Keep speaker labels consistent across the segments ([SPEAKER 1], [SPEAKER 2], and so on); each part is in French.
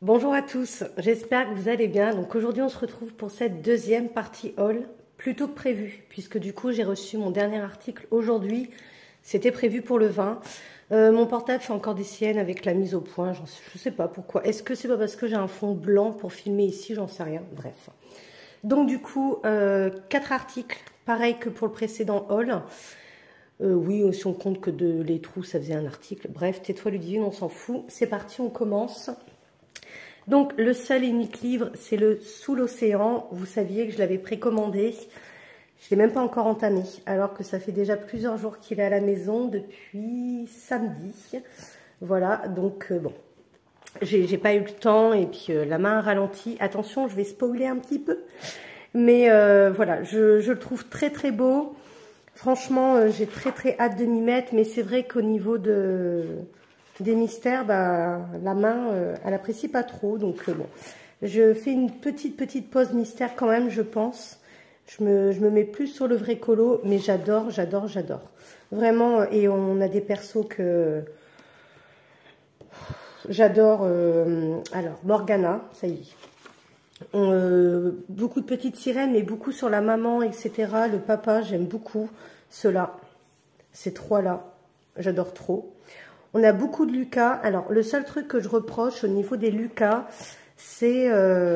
[SPEAKER 1] Bonjour à tous, j'espère que vous allez bien. Donc aujourd'hui on se retrouve pour cette deuxième partie haul, plus tôt que prévu, puisque du coup j'ai reçu mon dernier article aujourd'hui, c'était prévu pour le 20. Mon portable fait encore des siennes avec la mise au point, je sais pas pourquoi. Est-ce que c'est pas parce que j'ai un fond blanc pour filmer ici, j'en sais rien, bref. Donc du coup, 4 articles, pareil que pour le précédent haul. Oui, si on compte que les trous, ça faisait un article. Bref, tais-toi Ludivine, on s'en fout. C'est parti, on commence. Donc, le seul et unique livre, c'est le Sous l'océan. Vous saviez que je l'avais précommandé. Je ne l'ai même pas encore entamé, alors que ça fait déjà plusieurs jours qu'il est à la maison, depuis samedi. Voilà, donc bon, j'ai pas eu le temps, et puis la main a ralenti. Attention, je vais spoiler un petit peu. Mais voilà, je le trouve très très beau. Franchement, j'ai très hâte de m'y mettre, mais c'est vrai qu'au niveau des mystères, bah, la main, elle apprécie pas trop. Donc bon, je fais une petite pause mystère quand même, je pense. Je me mets plus sur le vrai colo, mais j'adore. Vraiment, et on a des persos que j'adore. Alors, Morgana, ça y est. Beaucoup de petites sirènes, mais beaucoup sur la maman, etc. Le papa, j'aime beaucoup ceux-là. Ces trois-là, j'adore trop. On a beaucoup de Lucas. Alors, le seul truc que je reproche au niveau des Lucas, c'est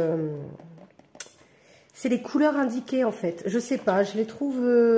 [SPEAKER 1] les couleurs indiquées, en fait. Je sais pas, je les trouve...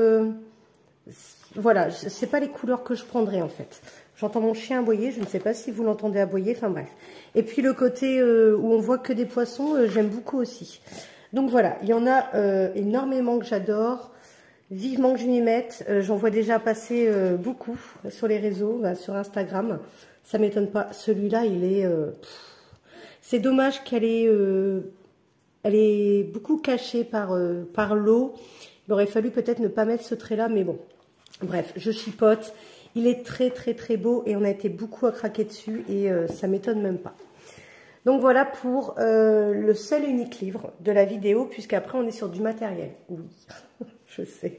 [SPEAKER 1] voilà, c'est pas les couleurs que je prendrais, en fait. J'entends mon chien aboyer, je ne sais pas si vous l'entendez aboyer, enfin bref. Et puis le côté où on voit que des poissons, j'aime beaucoup aussi. Donc voilà, il y en a énormément que j'adore. Vivement que je m'y mette. J'en vois déjà passer beaucoup sur les réseaux, sur Instagram. Ça m'étonne pas. Celui-là, il est... c'est dommage qu'elle est... elle est beaucoup cachée par l'eau. Il aurait fallu peut-être ne pas mettre ce trait-là, mais bon. Bref, je chipote. Il est très beau et on a été beaucoup à craquer dessus et ça m'étonne même pas. Donc voilà pour le seul et unique livre de la vidéo, puisqu'après on est sur du matériel. Oui, je sais.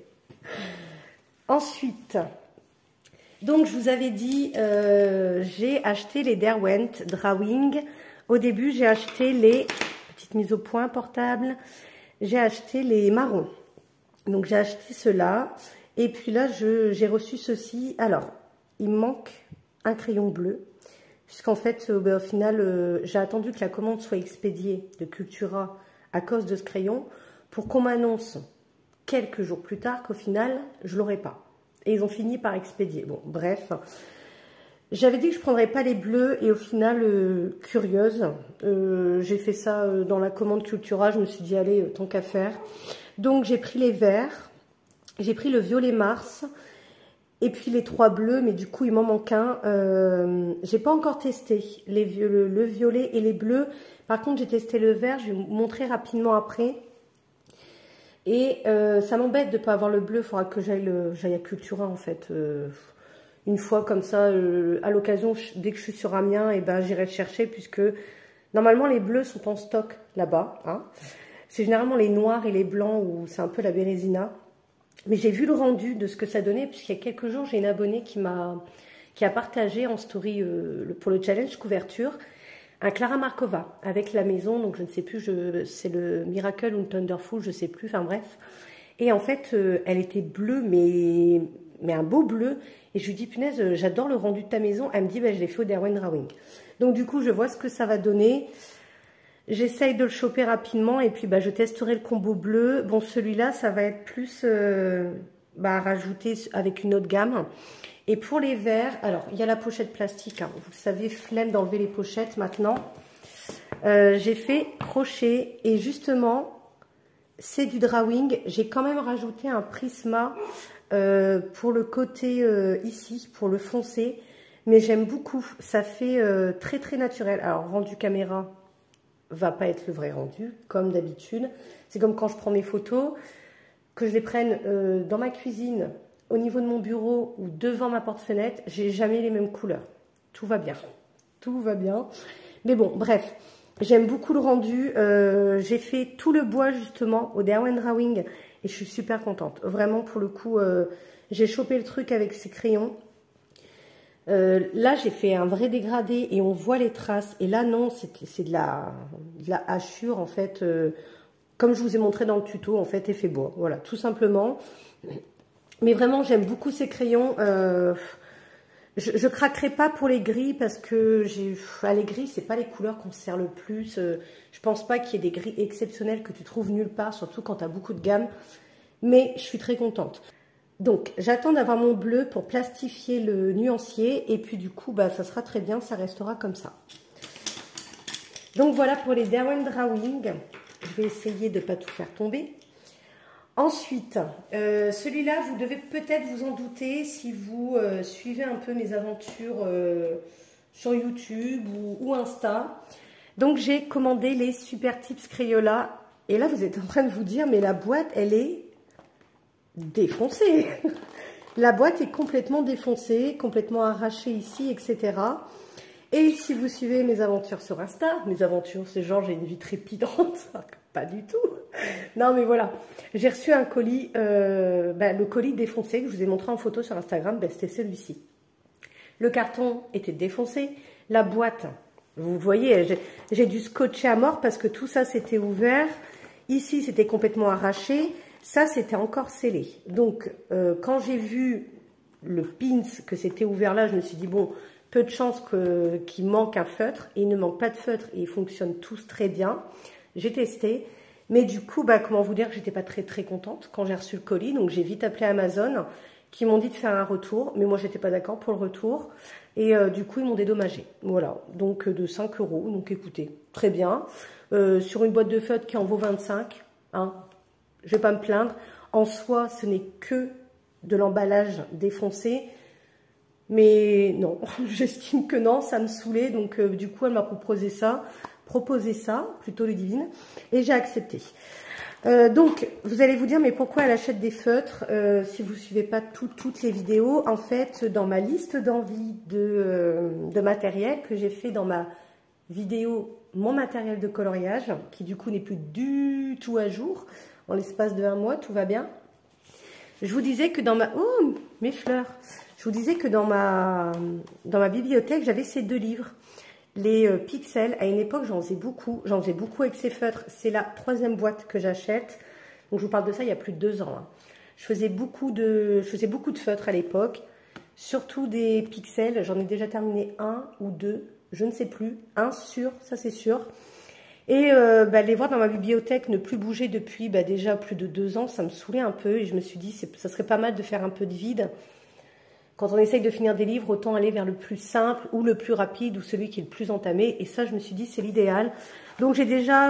[SPEAKER 1] Ensuite, donc je vous avais dit, j'ai acheté les Derwent Drawing. Au début, j'ai acheté les petites mises au point portables. J'ai acheté les marrons. Donc j'ai acheté ceux-là. Et puis là, j'ai reçu ceci. Alors, il me manque un crayon bleu. Puisqu'en fait, au final, j'ai attendu que la commande soit expédiée de Cultura à cause de ce crayon pour qu'on m'annonce quelques jours plus tard qu'au final, je ne l'aurais pas. Et ils ont fini par expédier. Bon, bref. J'avais dit que je ne prendrais pas les bleus et au final, curieuse, j'ai fait ça dans la commande Cultura. Je me suis dit, allez, tant qu'à faire. Donc, j'ai pris les verts. J'ai pris le violet Mars et puis les 3 bleus, mais du coup, il m'en manque un. J'ai pas encore testé le violet et les bleus. Par contre, j'ai testé le vert, je vais vous montrer rapidement après. Et ça m'embête de ne pas avoir le bleu, il faudra que j'aille à Cultura en fait. Une fois comme ça, à l'occasion, dès que je suis sur Amiens, et ben, j'irai le chercher puisque normalement les bleus sont en stock là-bas. Hein. C'est généralement les noirs et les blancs où c'est un peu la bérésina. Mais j'ai vu le rendu de ce que ça donnait, puisqu'il y a quelques jours, j'ai une abonnée qui a partagé en story pour le challenge couverture un Clara Markova avec la maison, donc je ne sais plus, c'est le Miracle ou le Thunderful, je ne sais plus, enfin bref. Et en fait, elle était bleue, mais un beau bleu. Et je lui dis, punaise, j'adore le rendu de ta maison. Elle me dit, bah, je l'ai fait au Derwent Drawing. Donc du coup, je vois ce que ça va donner. J'essaye de le choper rapidement et puis bah, je testerai le combo bleu. Bon, celui-là, ça va être plus à rajouter avec une autre gamme. Et pour les verts, alors, il y a la pochette plastique. Hein. Vous le savez, flemme d'enlever les pochettes maintenant. J'ai fait crochet et justement, c'est du drawing. J'ai quand même rajouté un prisma pour le côté ici, pour le foncé. Mais j'aime beaucoup. Ça fait très naturel. Alors, rendu caméra va pas être le vrai rendu, comme d'habitude. C'est comme quand je prends mes photos, que je les prenne dans ma cuisine, au niveau de mon bureau ou devant ma porte-fenêtre, j'ai jamais les mêmes couleurs. Tout va bien. Tout va bien. Mais bon, bref, j'aime beaucoup le rendu. J'ai fait tout le bois justement au Derwent Drawing et je suis super contente. Vraiment, pour le coup, j'ai chopé le truc avec ces crayons. Là, j'ai fait un vrai dégradé et on voit les traces. Et là, non, c'est de la hachure, en fait, comme je vous ai montré dans le tuto, en fait, effet bois. Voilà, tout simplement. Mais vraiment, j'aime beaucoup ces crayons. Je craquerai pas pour les gris parce que les gris, c'est pas les couleurs qu'on se sert le plus. Je pense pas qu'il y ait des gris exceptionnels que tu trouves nulle part, surtout quand tu as beaucoup de gamme. Mais je suis très contente. Donc, j'attends d'avoir mon bleu pour plastifier le nuancier. Et puis, du coup, bah, ça sera très bien. Ça restera comme ça. Donc, voilà pour les Derwent Drawing. Je vais essayer de ne pas tout faire tomber. Ensuite, celui-là, vous devez peut-être vous en douter si vous suivez un peu mes aventures sur YouTube ou Insta. Donc, j'ai commandé les Super Tips Crayola. Et là, vous êtes en train de vous dire, mais la boîte, elle est défoncée. La boîte est complètement défoncée, complètement arrachée ici, etc. Et si vous suivez mes aventures sur Insta, mes aventures, c'est genre j'ai une vie trépidante, pas du tout. Non mais voilà, j'ai reçu un colis, le colis défoncé que je vous ai montré en photo sur Instagram, c'était celui-ci. Le carton était défoncé, la boîte, vous voyez, j'ai dû scotcher à mort parce que tout ça c'était ouvert. Ici c'était complètement arraché. Ça, c'était encore scellé. Donc, quand j'ai vu le pins, que c'était ouvert là, je me suis dit, bon, peu de chance qu'il manque un feutre. Il ne manque pas de feutre et ils fonctionnent tous très bien. J'ai testé. Mais du coup, bah, comment vous dire que j'étais pas très contente quand j'ai reçu le colis. Donc, j'ai vite appelé Amazon qui m'ont dit de faire un retour. Mais moi, j'étais pas d'accord pour le retour. Et du coup, ils m'ont dédommagé. Voilà. Donc, de 5 €. Donc, écoutez, très bien. Sur une boîte de feutre qui en vaut 25, hein. Je ne vais pas me plaindre. En soi, ce n'est que de l'emballage défoncé. Mais non, j'estime que non, ça me saoulait. Donc, du coup, elle m'a proposé ça, plutôt Ludivine. Et j'ai accepté. Donc, vous allez vous dire, mais pourquoi elle achète des feutres si vous ne suivez pas toutes les vidéos? En fait, dans ma liste d'envie de matériel que j'ai fait dans ma vidéo, mon matériel de coloriage, qui du coup n'est plus du tout à jour, en l'espace de 1 mois, tout va bien. Je vous disais que dans ma... Oh, mes fleurs! Je vous disais que dans ma bibliothèque, j'avais ces 2 livres. Les pixels, à une époque, j'en faisais beaucoup. J'en faisais beaucoup avec ces feutres. C'est la 3e boîte que j'achète. Donc, je vous parle de ça il y a plus de 2 ans. Hein. Je faisais beaucoup de feutres à l'époque. Surtout des pixels. J'en ai déjà terminé 1 ou 2. Je ne sais plus. 1 sûr, ça c'est sûr. Et les voir dans ma bibliothèque ne plus bouger depuis déjà plus de 2 ans, ça me saoulait un peu. Et je me suis dit, ça serait pas mal de faire un peu de vide. Quand on essaye de finir des livres, autant aller vers le plus simple ou le plus rapide ou celui qui est le plus entamé. Et ça, je me suis dit, c'est l'idéal. Donc, j'en ai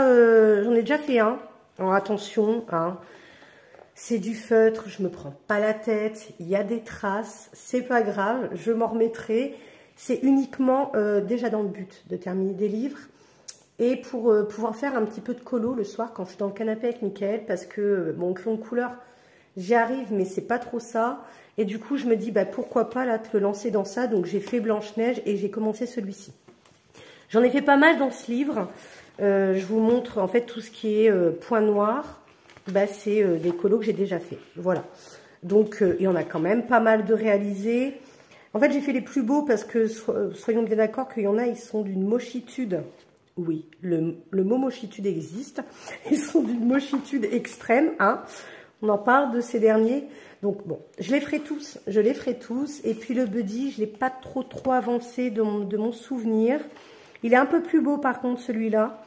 [SPEAKER 1] déjà fait un. Alors, attention, hein, c'est du feutre, je me prends pas la tête. Il y a des traces, c'est pas grave, je m'en remettrai. C'est uniquement déjà dans le but de terminer des livres. Et pour pouvoir faire un petit peu de colo le soir quand je suis dans le canapé avec Mickaël, parce que mon crayon de couleur, j'y arrive, mais c'est pas trop ça. Et du coup, je me dis, pourquoi pas là te le lancer dans ça. Donc, j'ai fait Blanche-Neige et j'ai commencé celui-ci. J'en ai fait pas mal dans ce livre. Je vous montre en fait tout ce qui est point noir. C'est des colos que j'ai déjà fait. Voilà. Donc, il y en a quand même pas mal de réalisés. En fait, j'ai fait les plus beaux parce que, soyons bien d'accord qu'il y en a, ils sont d'une mochitude. Oui, le mot mochitude existe. Ils sont d'une mochitude extrême, hein. On en parle de ces derniers. Donc bon, je les ferai tous. Et puis le buddy, je ne l'ai pas trop avancé de mon souvenir. Il est un peu plus beau par contre celui-là.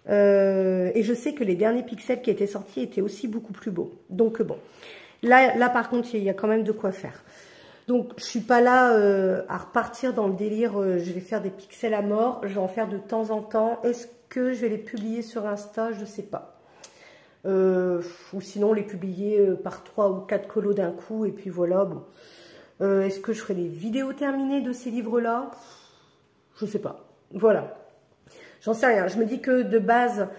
[SPEAKER 1] Et je sais que les derniers pixels qui étaient sortis étaient aussi beaucoup plus beaux. Donc bon, là par contre, il y a quand même de quoi faire. Donc, je suis pas là à repartir dans le délire, je vais faire des pixels à mort, je vais en faire de temps en temps. Est-ce que je vais les publier sur Insta? Je sais pas. Ou sinon, les publier par 3 ou 4 colos d'un coup, et puis voilà, bon. Est-ce que je ferai des vidéos terminées de ces livres-là? Je sais pas. Voilà. J'en sais rien. Je me dis que de base,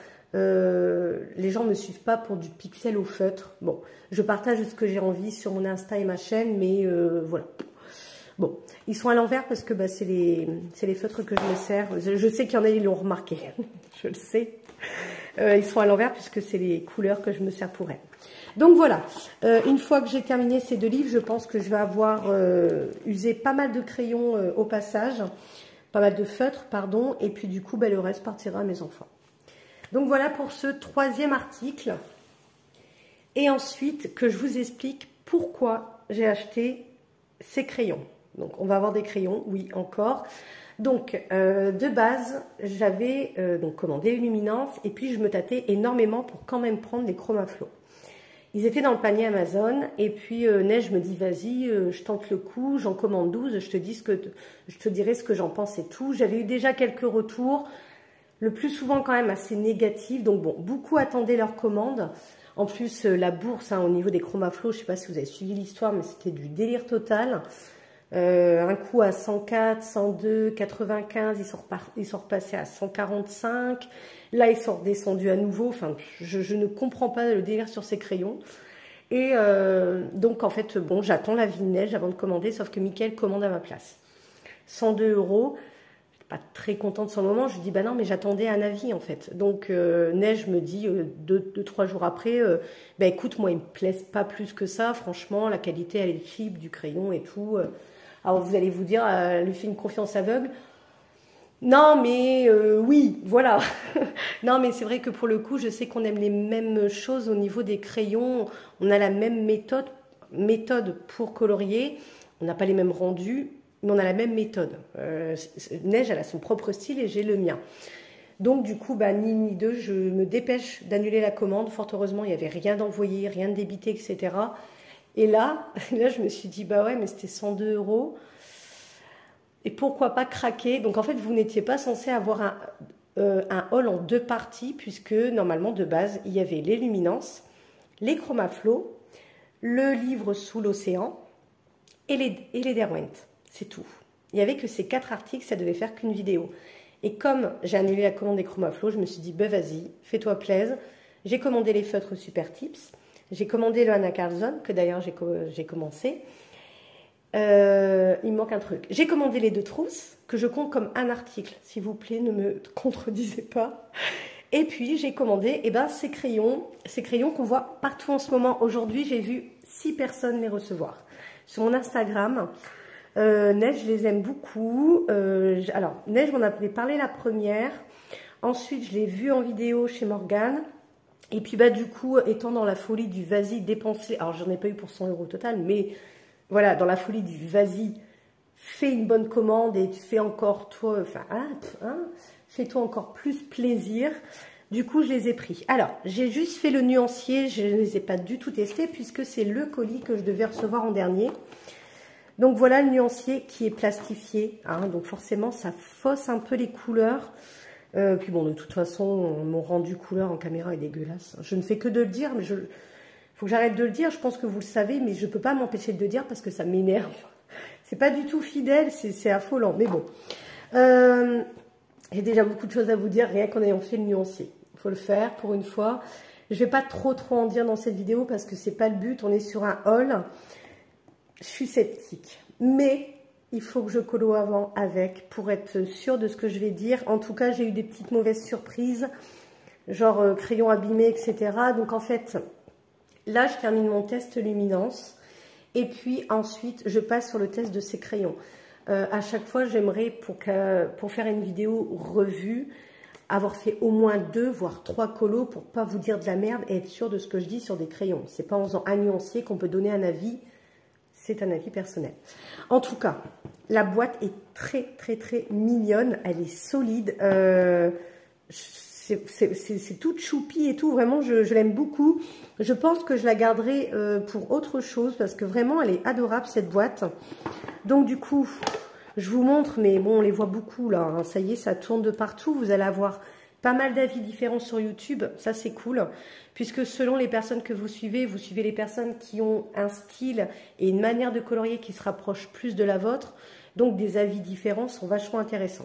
[SPEAKER 1] les gens ne me suivent pas pour du pixel au feutre. Bon, je partage ce que j'ai envie sur mon Insta et ma chaîne, mais voilà. Bon, ils sont à l'envers parce que c'est les feutres que je me sers. Je sais qu'il y en a, ils l'ont remarqué. Je le sais. Ils sont à l'envers puisque c'est les couleurs que je me sers pour elles. Donc voilà, une fois que j'ai terminé ces 2 livres, je pense que je vais avoir usé pas mal de crayons au passage, pas mal de feutres, pardon, et puis du coup, ben, le reste partira à mes enfants. Donc voilà pour ce 3e article. Et ensuite, que je vous explique pourquoi j'ai acheté ces crayons. Donc on va avoir des crayons, oui, encore. Donc, de base, j'avais donc commandé Luminance et puis je me tâtais énormément pour quand même prendre les Chromaflow. Ils étaient dans le panier Amazon et puis Neige me dit vas-y, je tente le coup, j'en commande 12, je te dirai ce que j'en pense et tout. J'avais eu déjà quelques retours, le plus souvent quand même assez négatifs, donc bon, beaucoup attendaient leur commande. En plus, la bourse au niveau des Chromaflow, je ne sais pas si vous avez suivi l'histoire, mais c'était du délire total. Un coup à 104, 102, 95, ils sont repassés à 145. Là, ils sont redescendus à nouveau. Enfin, je ne comprends pas le délire sur ces crayons. Et donc, en fait, bon, j'attends la vie de Neige avant de commander, sauf que Mickaël commande à ma place. 102 €. Je suis pas très contente sur le moment. Je lui dis, bah non, mais j'attendais un avis, en fait. Donc, Neige me dit 2-3 jours après, bah écoute, moi, il me plaise pas plus que ça. Franchement, la qualité, elle est cheap du crayon et tout. Alors, vous allez vous dire, elle lui fait une confiance aveugle. Non, mais oui, voilà. Non, mais c'est vrai que pour le coup, je sais qu'on aime les mêmes choses au niveau des crayons. On a la même méthode pour colorier. On n'a pas les mêmes rendus, mais on a la même méthode. Neige, elle a son propre style et j'ai le mien. Donc, du coup, bah, ni une ni deux, je me dépêche d'annuler la commande. Fort heureusement, il n'y avait rien d'envoyé, rien de débité, etc. Et là, je me suis dit, bah ouais, mais c'était 102 €. Et pourquoi pas craquer? Donc en fait, vous n'étiez pas censé avoir un haul en 2 parties, puisque normalement, de base, il y avait les Luminances, les Chromaflow, le livre Sous l'océan et les Derwent. C'est tout. Il n'y avait que ces 4 articles, ça devait faire qu'une vidéo. Et comme j'ai annulé la commande des Chromaflow, je me suis dit, bah vas-y, fais-toi plaisir. J'ai commandé les feutres Super Tips. J'ai commandé le Anna Carlson, que d'ailleurs j'ai commencé. Il me manque un truc. J'ai commandé les 2 trousses, que je compte comme un article. S'il vous plaît, ne me contredisez pas. Et puis, j'ai commandé ces crayons qu'on voit partout en ce moment. Aujourd'hui, j'ai vu 6 personnes les recevoir. Sur mon Instagram, Neige, je les aime beaucoup. Alors, Neige m'en avait parlé la première. Ensuite, je l'ai vu en vidéo chez Morgane. Et puis, bah, du coup, étant dans la folie du vas-y, dépenser. Alors, j'en ai pas eu pour 100 € au total, mais voilà, dans la folie du vas-y, fais une bonne commande et tu fais encore toi, enfin, fais-toi encore plus plaisir. Du coup, je les ai pris. Alors, j'ai juste fait le nuancier, je ne les ai pas du tout testés puisque c'est le colis que je devais recevoir en dernier. Donc voilà le nuancier qui est plastifié, donc forcément, ça fausse un peu les couleurs. Puis bon, de toute façon, mon rendu couleur en caméra est dégueulasse. Je ne fais que de le dire, mais faut que j'arrête de le dire. Je pense que vous le savez, mais je ne peux pas m'empêcher de le dire parce que ça m'énerve. C'est pas du tout fidèle, c'est affolant. Mais bon, j'ai déjà beaucoup de choses à vous dire, rien qu'en ayant fait le nuancier. Il faut le faire pour une fois. Je ne vais pas trop en dire dans cette vidéo parce que c'est pas le but. On est sur un haul. Je suis sceptique, mais il faut que je colo avant avec pour être sûre de ce que je vais dire. En tout cas, j'ai eu des petites mauvaises surprises, genre crayon abîmé, etc. Donc en fait, là, je termine mon test Luminance. Et puis ensuite, je passe sur le test de ces crayons. À chaque fois, j'aimerais, pour faire une vidéo revue, avoir fait au moins 2, voire 3 colos pour pas vous dire de la merde et être sûr de ce que je dis sur des crayons. C'est pas en faisant un nuancier qu'on peut donner un avis. C'est un avis personnel. En tout cas, la boîte est très mignonne. Elle est solide. C'est toute choupi et tout. Vraiment, je l'aime beaucoup. Je pense que je la garderai pour autre chose parce que vraiment, elle est adorable cette boîte. Donc du coup, je vous montre, mais bon, on les voit beaucoup là. Ça y est, ça tourne de partout. Vous allez avoir pas mal d'avis différents sur YouTube. Ça, c'est cool. Puisque selon les personnes que vous suivez les personnes qui ont un style et une manière de colorier qui se rapproche plus de la vôtre. Donc, des avis différents sont vachement intéressants.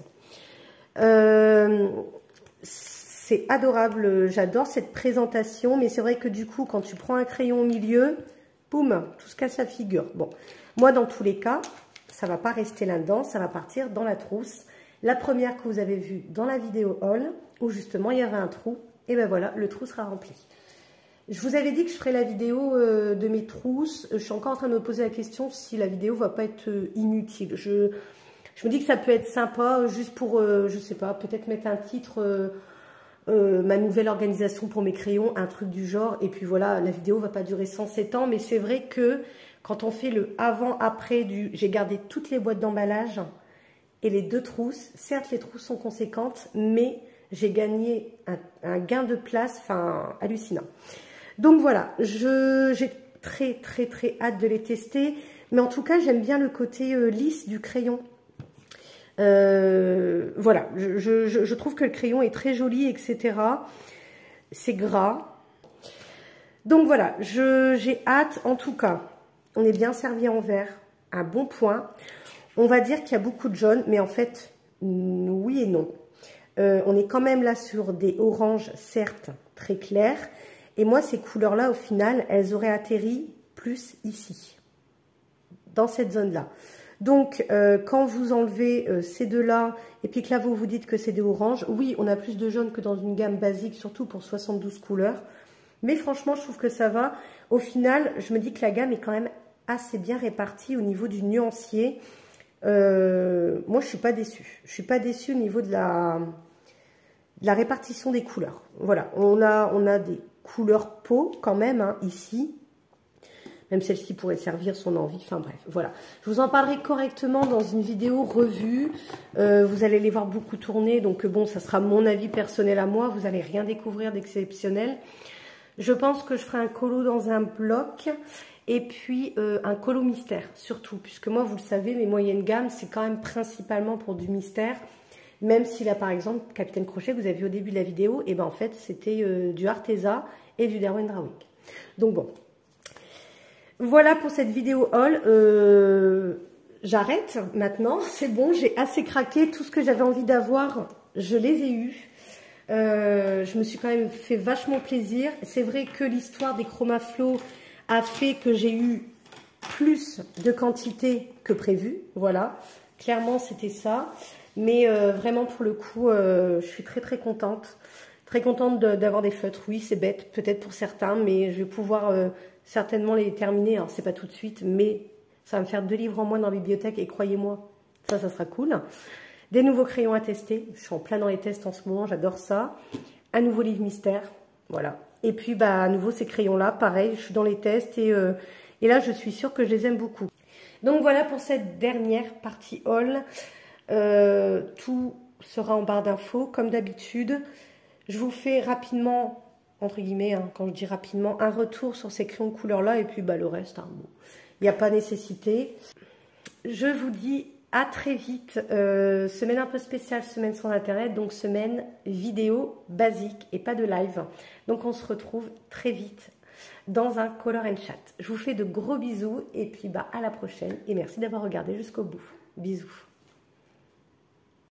[SPEAKER 1] C'est adorable. J'adore cette présentation. Mais c'est vrai que du coup, quand tu prends un crayon au milieu, boum, tout se casse la figure. Bon, moi, dans tous les cas, ça ne va pas rester là-dedans. Ça va partir dans la trousse. La première que vous avez vue dans la vidéo haul, où justement, il y avait un trou Et ben voilà, le trou sera rempli. Je vous avais dit que je ferais la vidéo de mes trousses. Je suis encore en train de me poser la question si la vidéo va pas être inutile. Je me dis que ça peut être sympa juste pour, je sais pas, peut-être mettre un titre, ma nouvelle organisation pour mes crayons, un truc du genre. Et puis voilà, la vidéo va pas durer 107 ans. Mais c'est vrai que quand on fait le avant-après j'ai gardé toutes les boîtes d'emballage et les 2 trousses. Certes, les trousses sont conséquentes, mais j'ai gagné un gain de place, enfin, hallucinant. Donc voilà, j'ai très hâte de les tester. Mais en tout cas, j'aime bien le côté lisse du crayon. Voilà, je trouve que le crayon est très joli, etc. C'est gras. Donc voilà, j'ai hâte. En tout cas, on est bien servi en vert. Un bon point. On va dire qu'il y a beaucoup de jaune, mais en fait, oui et non. On est quand même là sur des oranges, certes, très clairs. Et moi, ces couleurs-là, au final, elles auraient atterri plus ici, dans cette zone-là. Donc, quand vous enlevez ces deux-là, et puis que là, vous dites que c'est des oranges, oui, on a plus de jaune que dans une gamme basique, surtout pour 72 couleurs. Mais franchement, je trouve que ça va. Au final, je me dis que la gamme est quand même assez bien répartie au niveau du nuancier. Moi, je suis pas déçue. Je suis pas déçue au niveau de la répartition des couleurs. Voilà, on a des couleurs peau quand même, hein, ici. Même celle-ci pourrait servir son envie. Enfin bref, voilà. Je vous en parlerai correctement dans une vidéo revue. Vous allez les voir beaucoup tourner. Donc bon, ça sera mon avis personnel à moi. Vous n'allez rien découvrir d'exceptionnel. Je pense que je ferai un colo dans un bloc. Et puis un colo mystère, surtout. Puisque moi, vous le savez, mes moyennes gammes, c'est quand même principalement pour du mystère. Même si là, par exemple, Capitaine Crochet, vous avez vu au début de la vidéo, et ben en fait, c'était du Arteza et du Derwent Drawing. Donc bon. Voilà pour cette vidéo haul. J'arrête maintenant. C'est bon, j'ai assez craqué. Tout ce que j'avais envie d'avoir, je les ai eus. Je me suis quand même fait vachement plaisir. C'est vrai que l'histoire des Chromaflow a fait que j'ai eu plus de quantité que prévu. Voilà. Clairement, c'était ça. Mais vraiment, pour le coup, je suis très contente. Très contente d'avoir des feutres. Oui, c'est bête, peut-être pour certains, mais je vais pouvoir certainement les terminer. Alors, c'est pas tout de suite, mais ça va me faire 2 livres en moins dans la bibliothèque. Et croyez-moi, ça sera cool. Des nouveaux crayons à tester. Je suis en plein dans les tests en ce moment, j'adore ça. Un nouveau livre mystère, voilà. Et puis, bah, à nouveau, ces crayons-là, pareil, je suis dans les tests. Et là, je suis sûre que je les aime beaucoup. Donc, voilà pour cette dernière partie haul. Tout sera en barre d'infos comme d'habitude. Je vous fais rapidement, entre guillemets, hein, quand je dis rapidement, un retour sur ces crayons de couleur là et puis bah, le reste, hein, bon, il n'y a pas nécessité. Je vous dis à très vite. Semaine un peu spéciale, semaine sans internet, donc semaine vidéo basique et pas de live. Donc on se retrouve très vite dans un Color and Chat. Je vous fais de gros bisous et puis bah, à la prochaine et merci d'avoir regardé jusqu'au bout. Bisous.